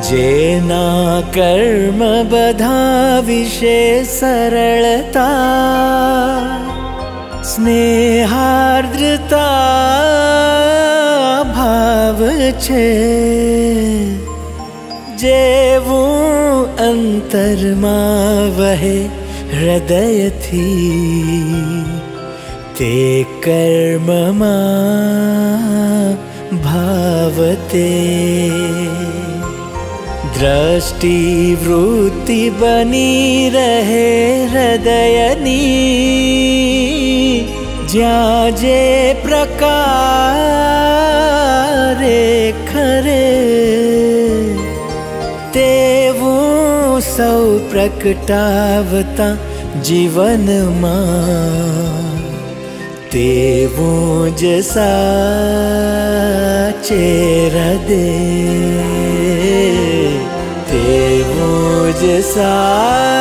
जेना कर्म बधा विषे सरलता स्नेहार्द्रता भाव छे जेवू अंतरमा वहे हृदय थी ते कर्ममा भावते दृष्टि वृत्ति बनी रहे हृदयनी ज्यां जे प्रकारे खरे तेवू सौ प्रकटावता जीवन मां तेवू ज साचे हृदय तेवू ज सा